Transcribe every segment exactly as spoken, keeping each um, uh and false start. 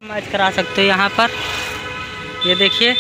Match करा सकते हो यहाँ पर। ये देखिए,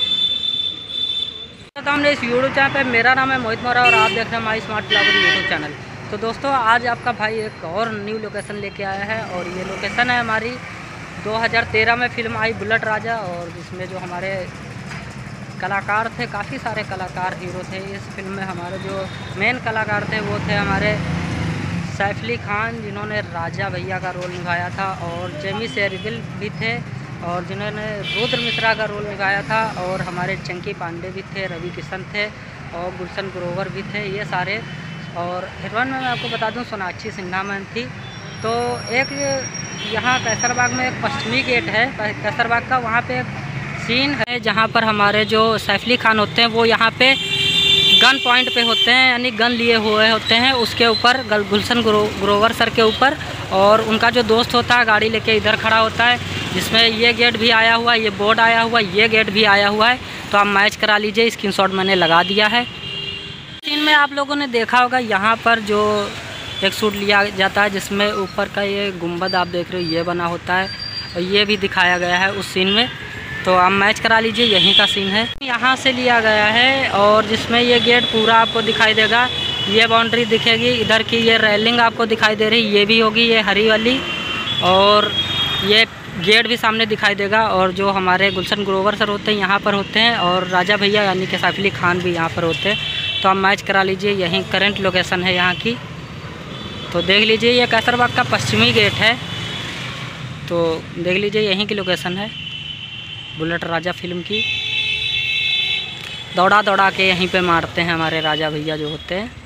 तो हमने इस यूट्यूब चैनल पे, मेरा नाम है मोहित मौर्य और आप देख रहे हैं my smart blogger YouTube channel. तो दोस्तों, आज आपका भाई एक और न्यू लोकेशन लेके आया है और ये लोकेशन है हमारी दो हज़ार तेरह में फिल्म आई बुलेट राजा, और जिसमें जो हमारे कलाकार थे, काफ़ी सारे कलाकार हीरो थे इस फिल्म में। हमारे जो मेन कलाकार थे वो थे हमारे सैफ अली खान, जिन्होंने राजा भैया का रोल निभाया था, और जेमी शेरगिल भी थे और जिन्होंने रुद्र मिश्रा का रोल निभाया था, और हमारे चंकी पांडे भी थे, रवि किशन थे और गुलशन ग्रोवर भी थे, ये सारे। और हीरोइन में मैं आपको बता दूं सोनाक्षी सिन्हा मैम थी। तो एक यहाँ कैसरबाग में एक पश्चिमी गेट है कैसरबाग का, वहाँ पे एक सीन है जहाँ पर हमारे जो सैफ अली खान होते हैं वो यहाँ पे गन पॉइंट पे होते हैं, यानी गन लिए हुए होते हैं, उसके ऊपर गुलशन ग्रो, ग्रोवर सर के ऊपर, और उनका जो दोस्त होता है गाड़ी लेके इधर खड़ा होता है, जिसमें ये गेट भी आया हुआ है, ये बोर्ड आया हुआ है, ये गेट भी आया हुआ है। तो आप मैच करा लीजिए, स्क्रीनशॉट मैंने लगा दिया है। सीन में आप लोगों ने देखा होगा यहाँ पर जो एक शूट लिया जाता है, जिसमें ऊपर का ये गुंबद आप देख रहे हो ये बना होता है, और ये भी दिखाया गया है उस सीन में। तो आप मैच करा लीजिए, यहीं का सीन है, यहाँ से लिया गया है। और जिसमें ये गेट पूरा आपको दिखाई देगा, ये बाउंड्री दिखेगी, इधर की ये रेलिंग आपको दिखाई दे रही, ये भी होगी, ये हरी वाली, और ये गेट भी सामने दिखाई देगा। और जो हमारे गुलशन ग्रोवर सर होते हैं यहाँ पर होते हैं, और राजा भैया यानी कि सैफ अली खान भी यहाँ पर होते हैं। तो आप मैच करा लीजिए, यहीं करंट लोकेशन है यहाँ की। तो देख लीजिए, ये कैसरबाग का पश्चिमी गेट है, तो देख लीजिए यहीं की लोकेशन है बुलेट राजा फिल्म की। दौड़ा दौड़ा के यहीं पे मारते हैं हमारे राजा भैया जो होते हैं।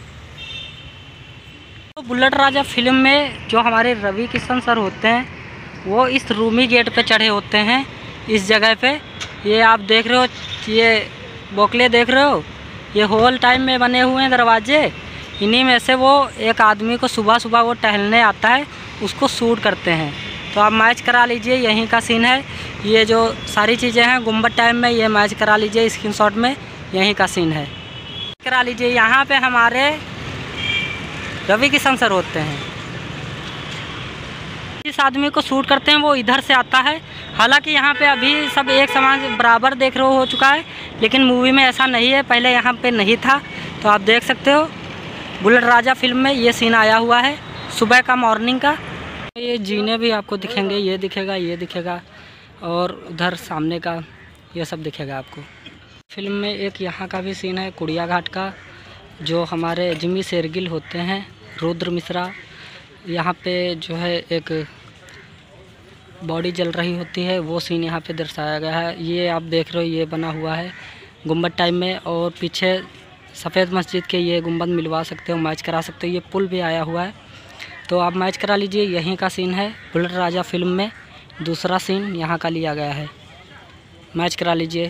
तो बुलेट राजा फिल्म में जो हमारे रवि किशन सर होते हैं वो इस रूमी गेट पे चढ़े होते हैं, इस जगह पे। ये आप देख रहे हो, ये बोकले देख रहे हो, ये होल टाइम में बने हुए हैं दरवाजे, इन्हीं में से वो एक आदमी को सुबह सुबह वो टहलने आता है, उसको शूट करते हैं। तो आप मैच करा लीजिए, यहीं का सीन है। ये जो सारी चीज़ें हैं गुंबद टाइम में, ये मैच करा लीजिए स्क्रीनशॉट में, यहीं का सीन है। करा लीजिए, यहाँ पे हमारे रवि किशन सर होते हैं। जिस आदमी को शूट करते हैं वो इधर से आता है। हालांकि यहाँ पे अभी सब एक समान बराबर देख रहे हो चुका है, लेकिन मूवी में ऐसा नहीं है, पहले यहाँ पे नहीं था। तो आप देख सकते हो बुलेट राजा फिल्म में ये सीन आया हुआ है सुबह का, मॉर्निंग का। ये जीने भी आपको दिखेंगे, ये दिखेगा, ये दिखेगा, और उधर सामने का ये सब दिखेगा आपको। फिल्म में एक यहाँ का भी सीन है कुड़िया घाट का, जो हमारे जिमी शेरगिल होते हैं, रुद्र मिश्रा, यहाँ पे जो है एक बॉडी जल रही होती है, वो सीन यहाँ पे दर्शाया गया है। ये आप देख रहे हो, ये बना हुआ है गुंबद टाइम में, और पीछे सफ़ेद मस्जिद के ये गुंबद मिलवा सकते हो, मैच करा सकते हो। ये पुल भी आया हुआ है, तो आप मैच करा लीजिए, यहीं का सीन है बुलेट राजा फिल्म में। दूसरा सीन यहाँ का लिया गया है, मैच करा लीजिए।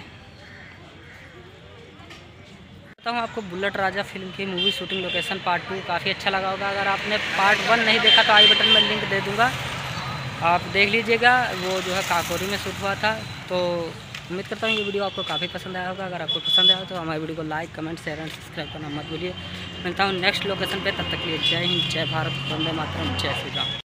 बताता हूँ आपको बुलेट राजा फिल्म की movie shooting location part two काफ़ी अच्छा लगा होगा। अगर आपने पार्ट वन नहीं देखा तो आई बटन में लिंक दे दूँगा, आप देख लीजिएगा। वो जो है काकोरी में शूट हुआ था। तो उम्मीद करता हूँ ये वीडियो आपको काफ़ी पसंद आया होगा। अगर आपको पसंद आया तो हमारी वीडियो को like, comment, share and subscribe करना मत भूलिए। मिलता हूँ नेक्स्ट लोकेशन पे, तब तक के लिए जय हिंद, जय भारत, वंदे मातरम, जय श्री राम।